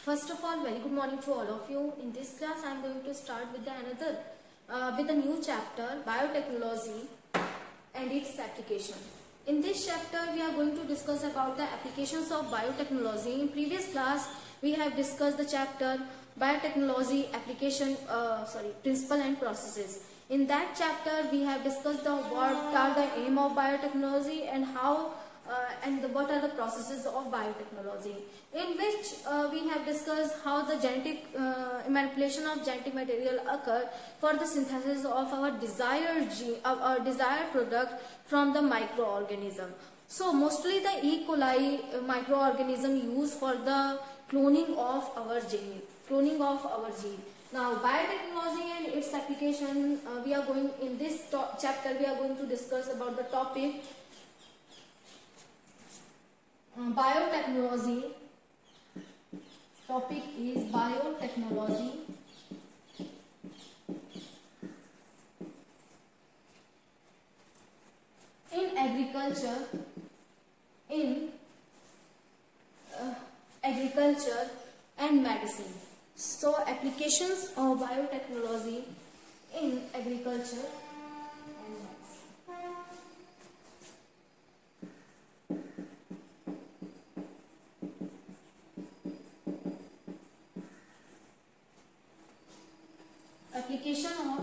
First of all, very good morning to all of you. In this class, I am going to start with with a new chapter, biotechnology and its application. In this chapter, we are going to discuss about the applications of biotechnology. In previous class, we have discussed the chapter biotechnology application, principle and processes. In that chapter, we have discussed what are the aim of biotechnology and how and what are the processes of biotechnology, in which we have discussed how the genetic manipulation of genetic material occur for the synthesis of our desired gene, our desired product from the microorganism. So mostly the E. coli microorganism used for the cloning of our gene. Now biotechnology and its application, we are going in this chapter we are going to discuss about the topic biotechnology. Topic is biotechnology in agriculture, agriculture and medicine. So applications of biotechnology in agriculture and medicine. Application of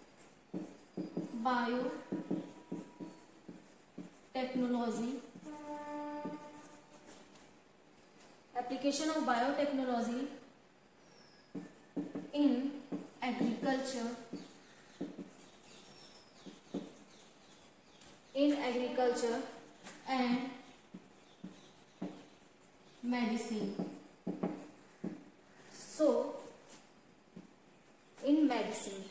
biotechnology. Application of biotechnology in agriculture, and medicine. So in medicine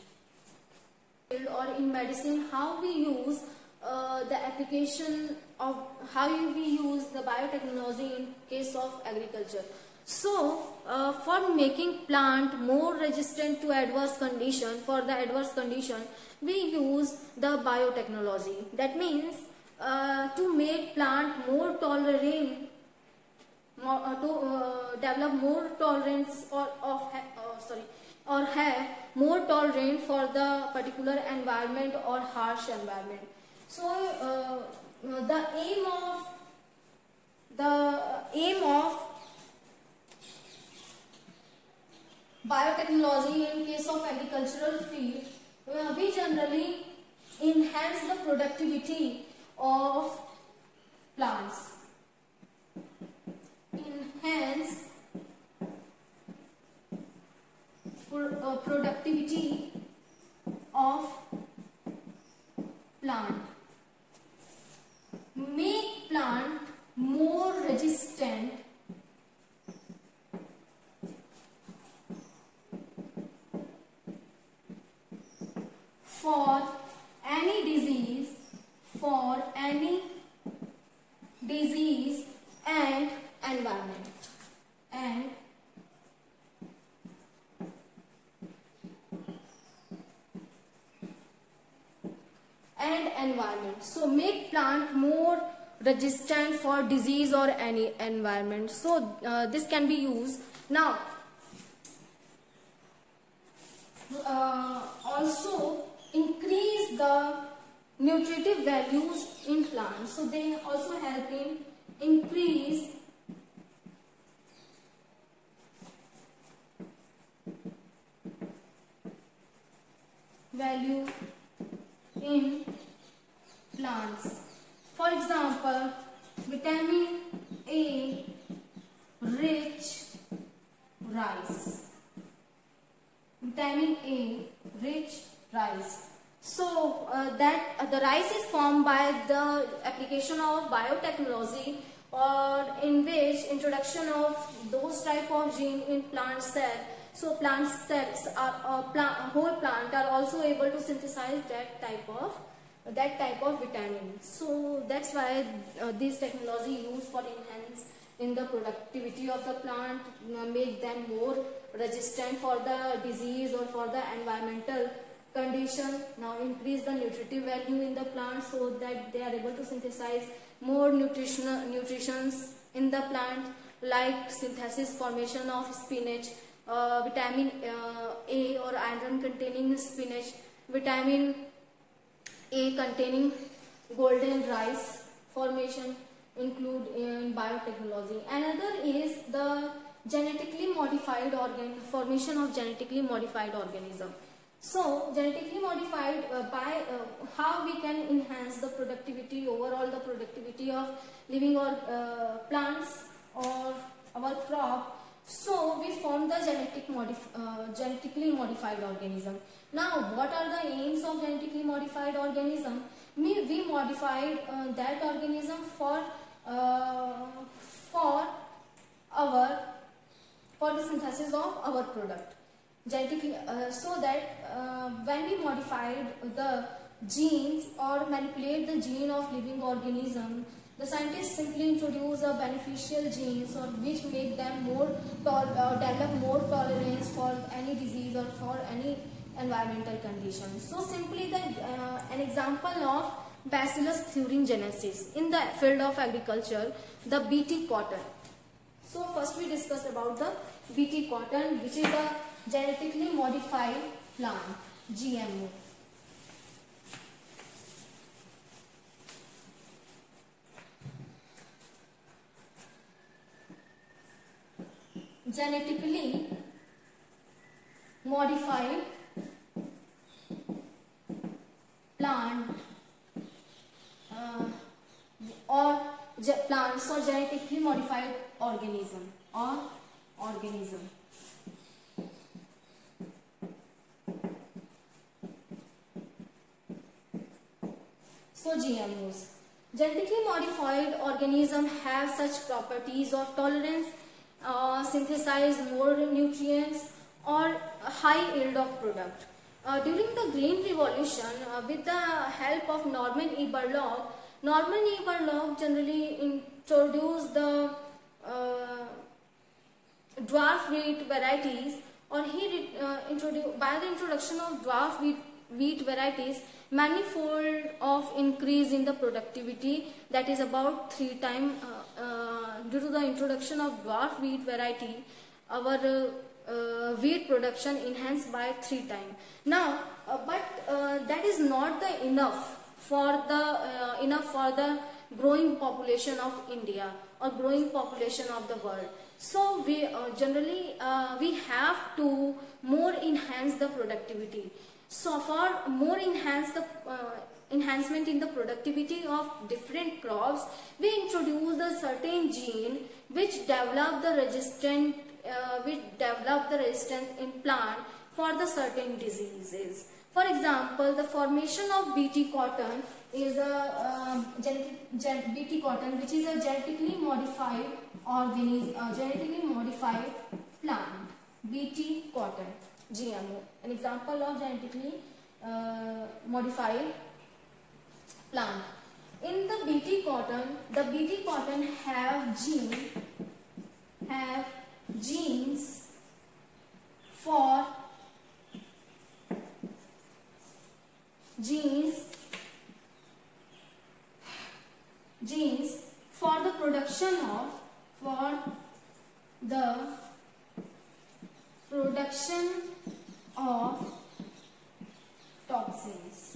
how we use the application of the biotechnology in case of agriculture. So for making plant more resistant to adverse condition, we use the biotechnology. That means to make plant more tolerant, develop more tolerance or have more tolerant for the particular environment or harsh environment. So the aim of biotechnology in case of agricultural field, we generally enhance the productivity of plants. Enhance productivity of plant. Make plant more resistant for any disease and environment. So make plant more resistant for disease or any environment. So this can be used. Now also increase the nutritive values in plants. So they also help in increase value in plants. For example, vitamin A rich rice. Vitamin A rich rice. So that the rice is formed by the application of biotechnology, or in which introduction of those type of gene in plant cell. So plant cells are whole plant are also able to synthesize that type of vitamin. So that's why this technology used for enhance in the productivity of the plant, make them more resistant for the disease or for the environmental condition. Now increase the nutritive value in the plant so that they are able to synthesize more nutritions in the plant. like synthesis formation of spinach, vitamin A or iron containing spinach, vitamin A containing golden rice formation include in biotechnology. Another is the genetically modified formation of genetically modified organism. So genetically modified by how we can enhance the productivity, overall the productivity of living or plants or our crop. So we form the genetically modified organism. Now what are the aims of genetically modified organism? We modified that organism for the synthesis of our product genetically, so that when we modified the genes or manipulate the gene of living organism, the scientists simply introduce a beneficial genes or which make them more develop more tolerance for any disease or for any environmental conditions. So simply an example of Bacillus thuringiensis in the field of agriculture, the Bt cotton. So first we discuss about the Bt cotton, which is a genetically modified plant, GMO. Genetically modified plant or plants or genetically modified organism or organism. So GMOs. Genetically modified organisms have such properties of tolerance, synthesize more nutrients or high yield of product. During the Green Revolution, with the help of Norman E. Borlaug generally introduced the dwarf wheat varieties, or he introduced by the introduction of dwarf wheat varieties, manifold of increase in the productivity, that is about 3 times. Due to the introduction of dwarf wheat variety, our wheat production enhanced by 3 times. Now, but that is not the enough for the growing population of India or growing population of the world. So we generally we have to more enhance the productivity. So for more enhancement in the productivity of different crops, we introduce a certain gene which develop the resistance in plant for the certain diseases. For example, the formation of Bt cotton is a Bt cotton, which is a genetically modified genetically modified plant. Bt cotton, GMO, an example of genetically modified plant. In the Bt cotton have genes for the production of toxins.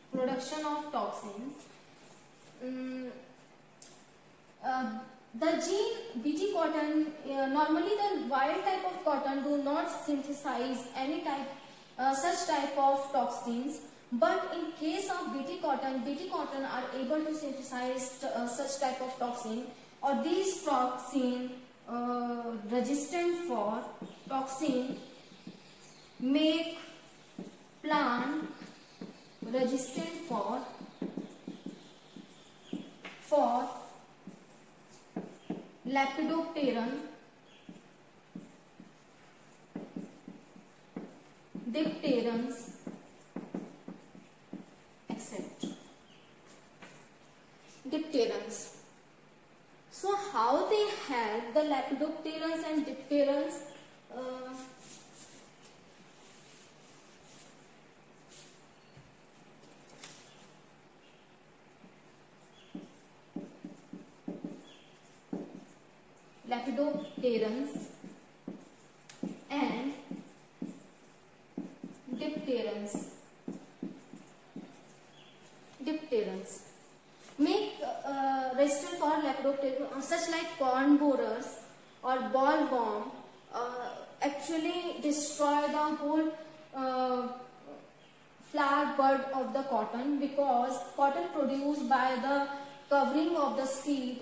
The gene Bt cotton, normally the wild type of cotton do not synthesize any such type of toxins, but in case of Bt cotton are able to synthesize such type of toxin, or these toxin resistant for toxin make plant resistant for Lepidopteran, dipterans, etc. Dipterans. So how they help the Lepidopterans and dipterans? dipterans and dipterans. Dipterans make resistant for lepidopteran, such like corn borers or bollworm, actually destroy the whole flower bud of the cotton, because cotton produced by the covering of the seed,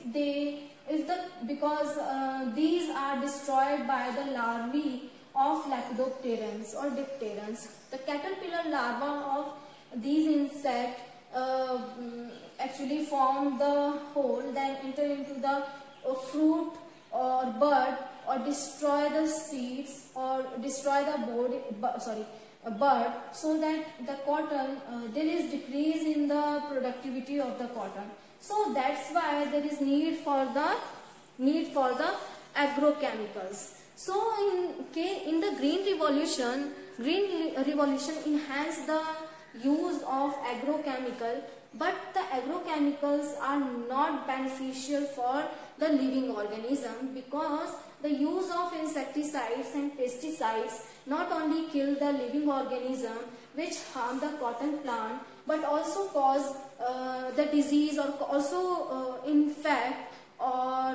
because these are destroyed by the larvae of lepidopterans or dipterans. The caterpillar larva of these insects actually form the hole, then enter into the fruit or bud, or destroy the seeds, or destroy the bud, so that the cotton, there is decrease in the productivity of the cotton. So that's why there is need for the agrochemicals. So in the Green Revolution enhanced the use of agrochemical, but the agrochemicals are not beneficial for the living organism, because the use of insecticides and pesticides not only kill the living organism which harm the cotton plant, but also cause the disease, or also infect or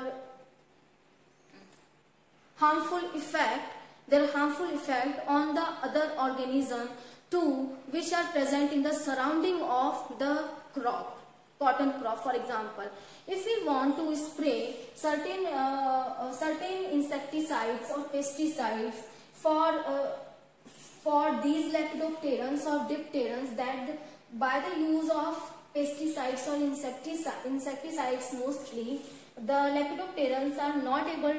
harmful effect on the other organism too, which are present in the surrounding of the crop, cotton crop. For example, if we want to spray certain insecticides or pesticides for these lepidopterans or dipterans, that by the use of pesticides or insecticides mostly, the lepidopterans are not able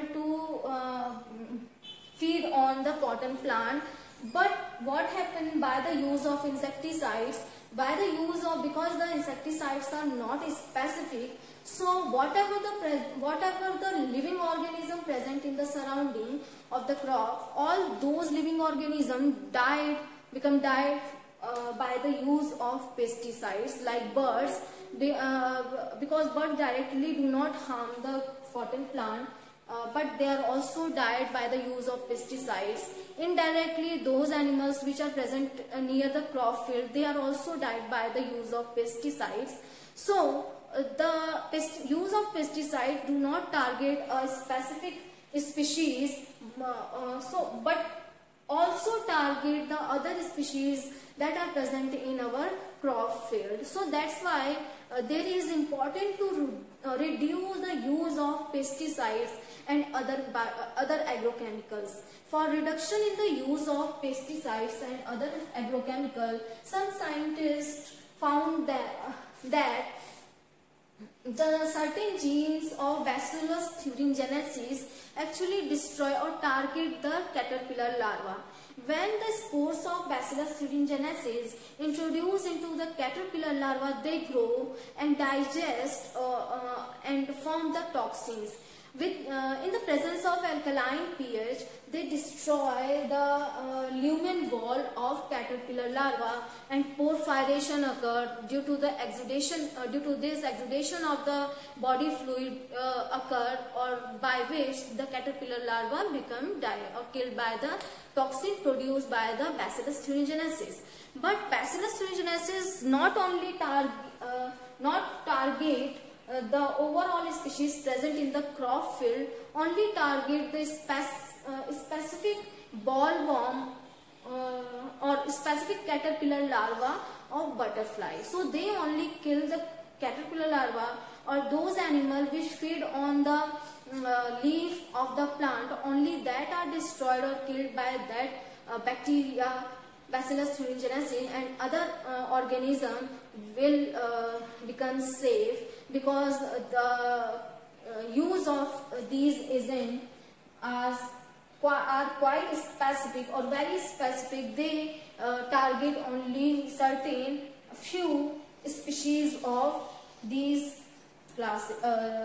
to feed on the cotton plant. But what happened by the use of insecticides, because the insecticides are not specific, so whatever the living organism present in the surrounding of the crop, all those living organisms become died by the use of pesticides. Like birds, because birds directly do not harm the cotton plant, but they are also died by the use of pesticides. Indirectly, those animals which are present near the crop field, they are also died by the use of pesticides. So the use of pesticides do not target a specific species, but also target the other species that are present in our crop field. So that's why there is important to reduce the use of pesticides and other agrochemicals. For reduction in the use of pesticides and other agrochemicals, some scientists found that the certain genes of Bacillus thuringiensis actually destroy or target the caterpillar larva. When the spores of Bacillus thuringiensis introduced into the caterpillar larva, they grow and digest and form the toxins. In the presence of alkaline pH, they destroy the lumen wall of caterpillar larva, and porphyration occur due to this exudation of the body fluid occur, or by which the caterpillar larva become killed by the toxin produced by the Bacillus thuringiensis. But Bacillus thuringiensis not only target the overall species present in the crop field, only target the specific bollworm or specific caterpillar larva of butterfly. So they only kill the caterpillar larva or those animals which feed on the leaf of the plant, only that are destroyed or killed by that bacteria, Bacillus thuringiensis, and other organism will become safe, because the use of these agents are quite specific or very specific. They target only certain few species of these classes.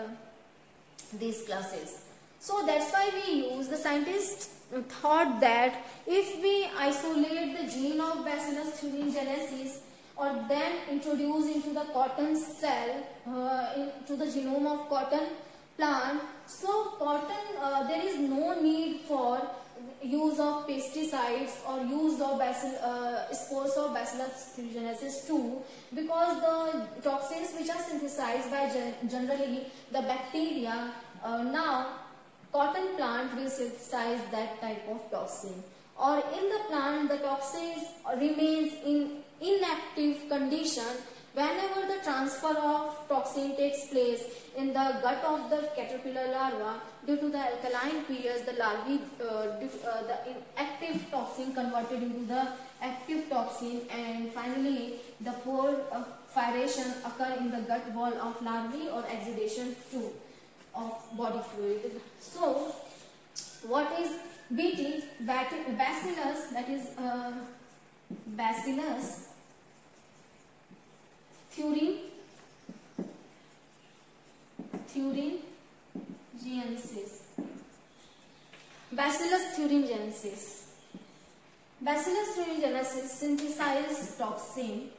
So that's why the scientists thought that if we isolate the gene of Bacillus thuringiensis, or then introduce into the cotton cell, into the genome of cotton plant. So cotton, there is no need for use of pesticides or use of spores of Bacillus thuringiensis too, because the toxins which are synthesized by generally the bacteria, now cotton plant will synthesize that type of toxin, or in the plant the toxins remains in inactive condition. Whenever the transfer of toxin takes place in the gut of the caterpillar larva, due to the alkaline pH, the larvae, the inactive toxin converted into the active toxin, and finally the porphyration occur in the gut wall of larvae, or exudation too of body fluid. So what is BT? Bacillus, that is Bacillus thuringiensis. Bacillus thuringiensis. Bacillus thuringiensis synthesizes toxins,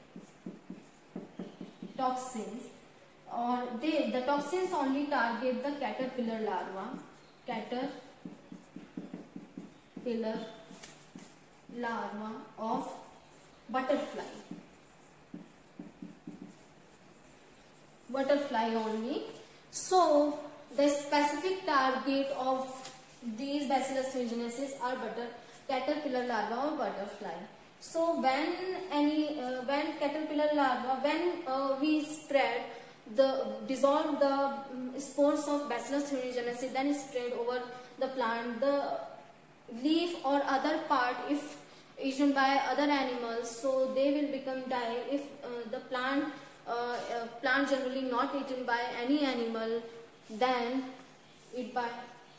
or the toxins only target the caterpillar larva, of butterfly only. So the specific target of these Bacillus thuringiensis are caterpillar larva or butterfly. So when caterpillar larva, when we dissolve the spores of Bacillus thuringiensis, then spread over the plant, the leaf or other part, if eaten by other animals, so they will become die. If the plant generally not eaten by any animal, then eat by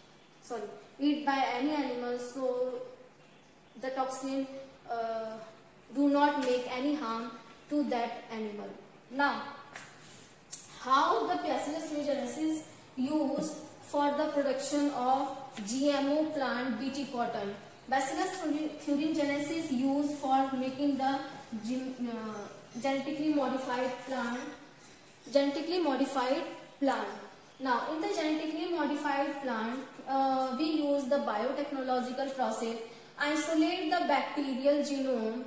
any animal, so the toxin do not make any harm to that animal. Now, how the Bacillus thuringiensis used for the production of GMO plant BT cotton? Bacillus thuringiensis used for making the genetically modified plant. Now, in the genetically modified plant, we use the biotechnological process, isolate the bacterial genome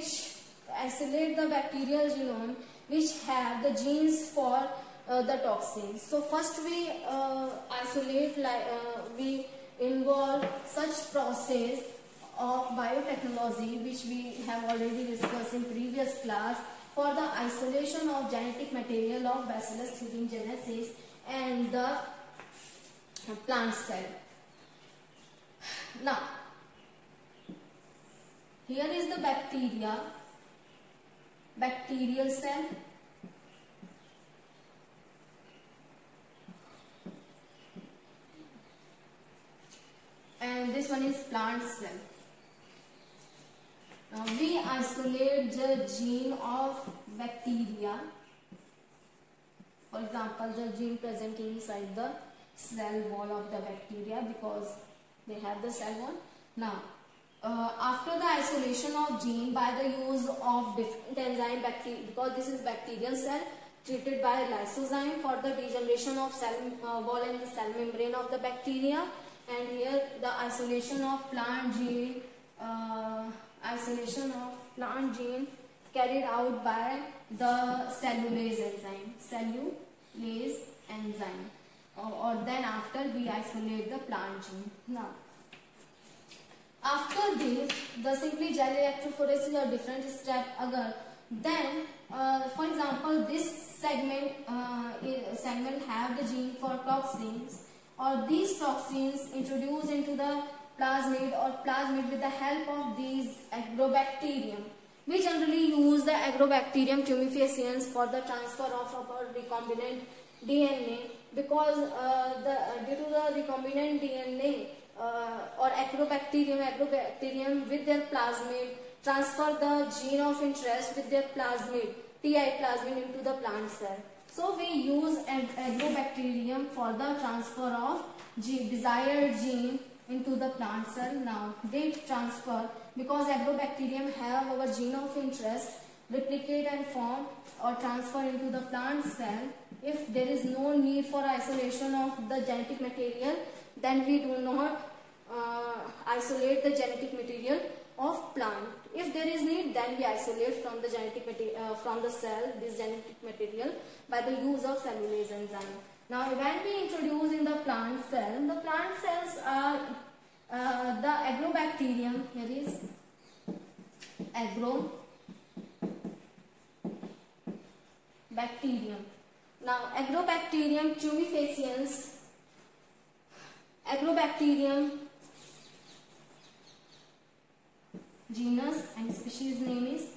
which have the genes for the toxins. So first we isolate, we involve such process of biotechnology, which we have already discussed in previous class, for the isolation of genetic material of Bacillus thuringiensis and the plant cell. Now, here is the bacterial cell, and this one is plant cell. Now we isolate the gene of bacteria, for example the gene present inside the cell wall of the bacteria, because they have the cell wall. Now after the isolation of gene by the use of different enzyme, because this is bacterial cell, treated by lysozyme for the degeneration of cell wall and the cell membrane of the bacteria, and here the isolation of plant gene carried out by the cellulase enzyme, or then after we isolate the plant gene. Now after this, the simply gel electrophoresis or different step agar, then for example this segment have the gene for toxins, or these toxins introduced into the plasmid with the help of these agrobacterium. We generally use the agrobacterium tumefaciens for the transfer of our recombinant DNA, because due to the recombinant DNA or agrobacterium with their plasmid transfer the gene of interest with their plasmid, TI plasmid, into the plant cell. So we use agrobacterium for the transfer of desired gene into the plant cell. Now they transfer, because agrobacterium have our gene of interest, replicate and form or transfer into the plant cell. If there is no need for isolation of the genetic material, then we do not isolate the genetic material of plant. If there is need, then we isolate from the genetic material from the cell this genetic material by the use of cellulase enzyme. Now, when we introduce in the plant cells are the agrobacterium. Here is agrobacterium. Now, agrobacterium tumefaciens, agrobacterium genus and species name is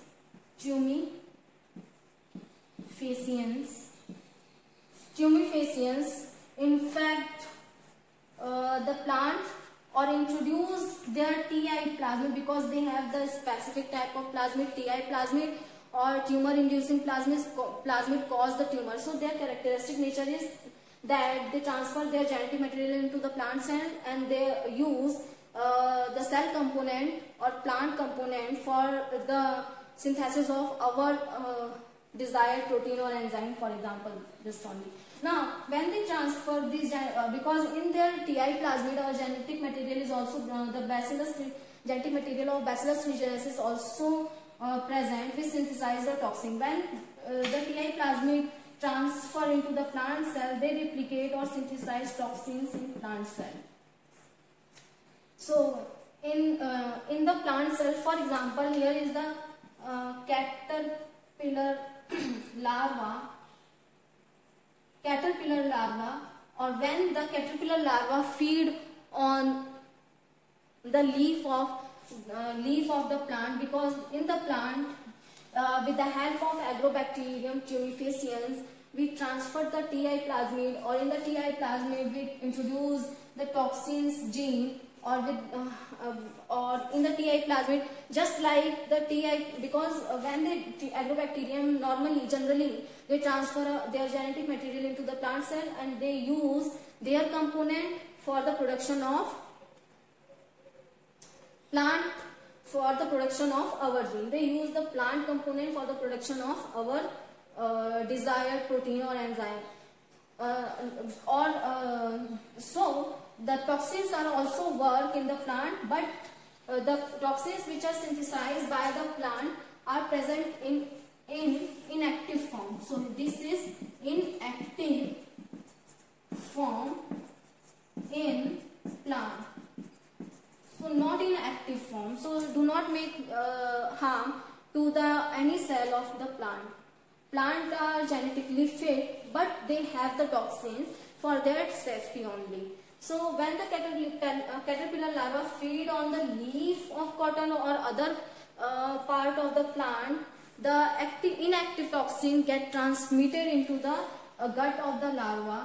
tumefaciens. Tumefaciens, in fact, the plants or introduce their Ti plasmid because they have the specific type of plasmid, Ti plasmid or tumor inducing plasmid cause the tumor. So their characteristic nature is that they transfer their genetic material into the plant cell and they use the cell component or plant component for the synthesis of our desired protein or enzyme, for example, this only. Now, when they transfer these, because in their Ti plasmid or genetic material is also the bacillus genetic material of Bacillus thuringiensis is also present, which synthesize the toxin. When the Ti plasmid transfer into the plant cell, they replicate or synthesize toxins in plant cell. So, in the plant cell, for example, here is the caterpillar larva, or when the caterpillar larva feed on the leaf of the plant, because in the plant with the help of agrobacterium tumefaciens we transfer the Ti plasmid, or in the Ti plasmid we introduce the toxins gene, or with or in the Ti plasmid, just like the Ti, because when the agrobacterium generally they transfer their genetic material into the plant cell and they use their component for the production of plant, for the production of our gene. They use the plant component for the production of our desired protein or enzyme. So the toxins are also work in the plant, but the toxins which are synthesized by the plant are present in inactive form. So this is inactive form in plant. So not in active form. So do not make harm to any cell of the plant. Plant are genetically fit, but they have the toxins for their safety only. So when the caterpillar larva feed on the leaf of cotton or other part of the plant, the inactive toxin get transmitted into the gut of the larva.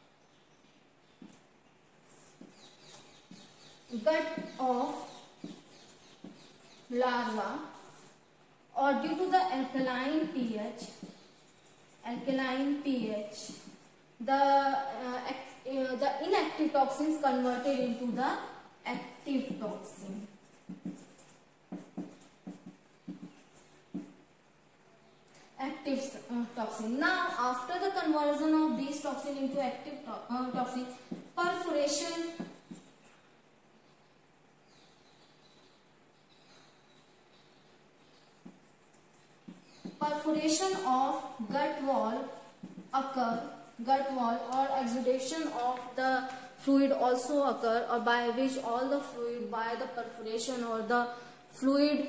Or due to the alkaline pH, the inactive toxins converted into the active toxin. Toxin. Now, after the conversion of these toxin into active toxin, perforation of gut wall or exudation of the fluid also occur, or by which all the fluid, by the perforation or the fluid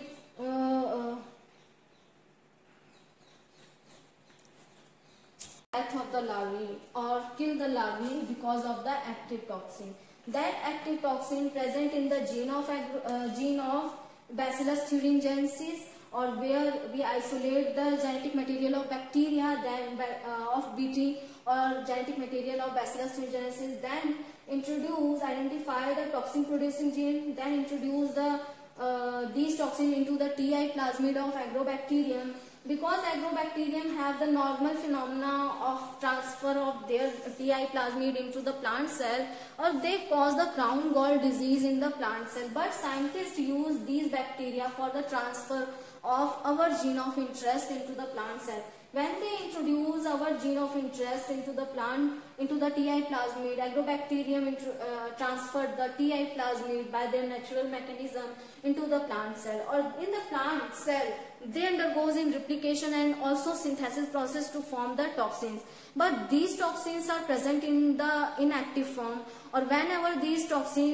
death of the larvae or kill the larvae because of the active toxin. That active toxin present in the gene of Bacillus thuringiensis, or where we isolate the genetic material of bacteria, then of Bt, or genetic material of Bacillus thuringiensis, then identify the toxin producing gene, then introduce these toxins into the Ti plasmid of agrobacterium. Because agrobacterium have the normal phenomena of transfer of their Ti plasmid into the plant cell, or they cause the crown gall disease in the plant cell. But scientists use these bacteria for the transfer of our gene of interest into the plant cell. When they introduce our gene of interest into the plant, into the Ti plasmid, agrobacterium transferred the Ti plasmid by their natural mechanism into the plant cell, or in the plant cell they undergoes in replication and also synthesis process to form the toxins. But these toxins are present in the inactive form, or whenever these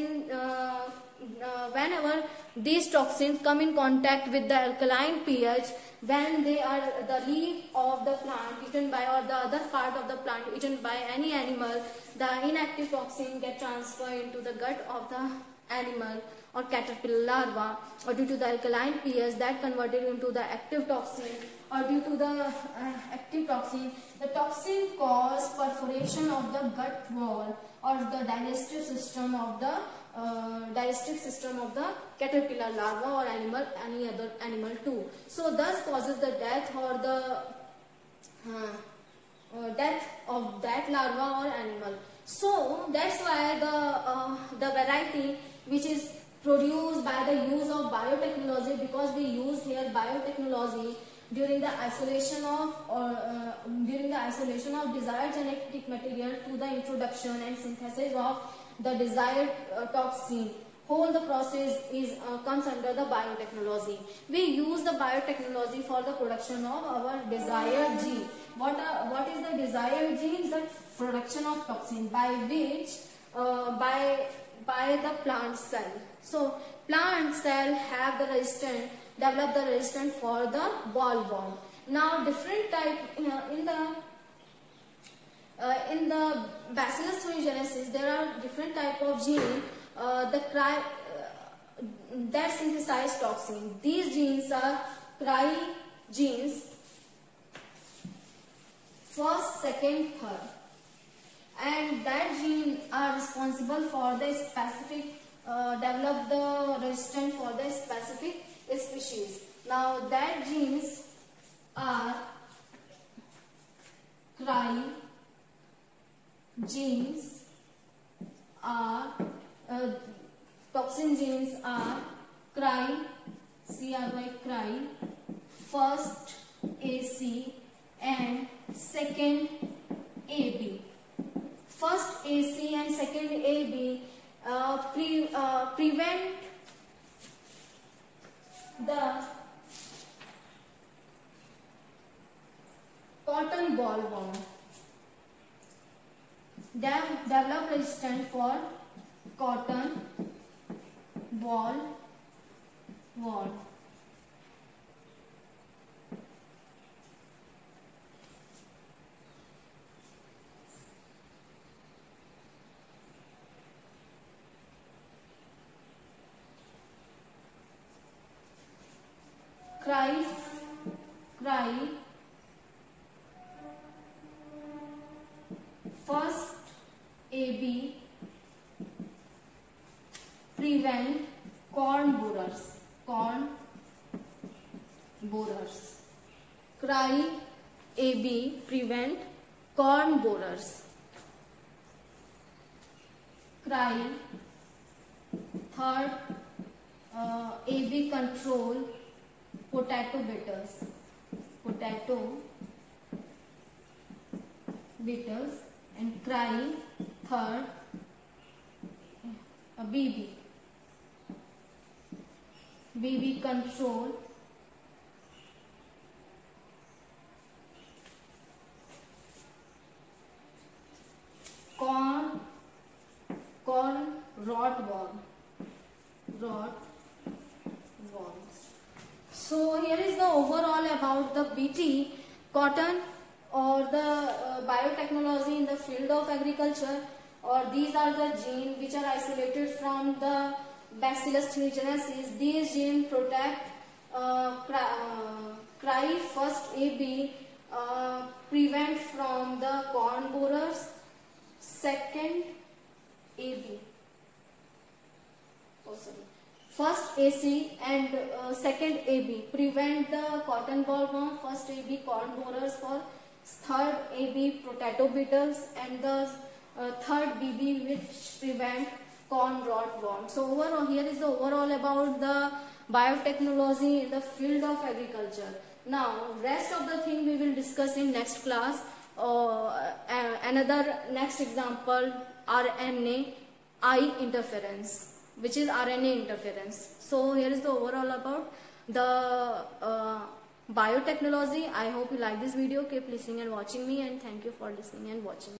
toxins come in contact with the alkaline pH, when they are the leaf of the plant eaten by, or the other part of the plant eaten by any animal, the inactive toxin get transferred into the gut of the animal or caterpillar larva, or due to the alkaline pH that converted into the active toxin, or due to the active toxin, the toxin cause perforation of the gut wall or the digestive system of the caterpillar larva or animal, any other animal too. So thus causes the death or the death of that larva or animal. So that's why the variety which is produced by the use of biotechnology, because we use here biotechnology during the isolation of desired genetic material to the introduction and synthesis of the desired toxin. Whole the process is comes under the biotechnology. We use the biotechnology for the production of our desired gene. What is the desired gene? The production of toxin by which by the plant cell. So plant cell have the resistant, develop the resistance for the bollworm. Now different type in the Bacillus thuringiensis there are different type of gene that synthesize toxin. These genes are cry genes, first, second, third, and that gene are responsible for the specific develop the resistance for the specific species. Now that genes are cry genes are toxin genes are cry, cry, first AC and second AB. First AC and second AB prevent the cotton bollworm. They develop resistance for cotton bollworm. Cry first AB prevent corn borers. Cry AB prevent corn borers. Cry third AB control potato beetles, and cry third BB control corn rotworms. So here is the overall about the BT, cotton, or the biotechnology in the field of agriculture, or these are the genes which are isolated from the Bacillus thuringiensis. These genes protect cry first AB, prevent from the corn borers, second AB. first AC and second AB prevent the cotton bollworm, first AB corn borers for third AB potato beetles, and the third BB which prevent corn rot worm. So overall, here is the overall about the biotechnology in the field of agriculture. Now rest of the thing we will discuss in next class. Another next example, RNA interference, which is RNA interference. So here is the overall about the biotechnology. I hope you like this video. Keep listening and watching me, and thank you for listening and watching.